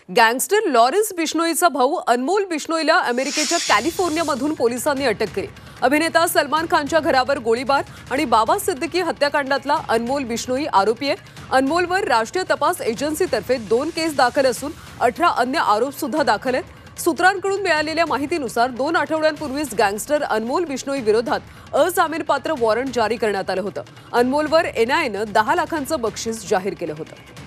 Gangster Lawrence बिश्नोईचा भाऊ अनमोल बिश्नोईला अमेरिकेच्या कॅलिफोर्नियामधून पोलिसांनी अटक केली। अभिनेता सलमान खानच्या घरावर गोळीबार आणि बाबा सिद्दीकी हत्याकांडातला अनमोल बिश्नोई आरोपी आहे। अनमोलवर राष्ट्रीय तपास एजन्सीतर्फे 2 केस दाखल असून 18 अन्य आरोप सुद्धा दाखल आहेत। सूत्रांकडून मिळालेल्या माहितीनुसार 2 आठवड्यांपूर्वीच गँगस्टर अनमोल बिश्नोई विरोधात अजामीनपात्र वॉरंट जारी करण्यात आलं होतं। अनमोलवर एनआयएनं 10 लाखांचं बक्षीस जाहीर केलं होतं।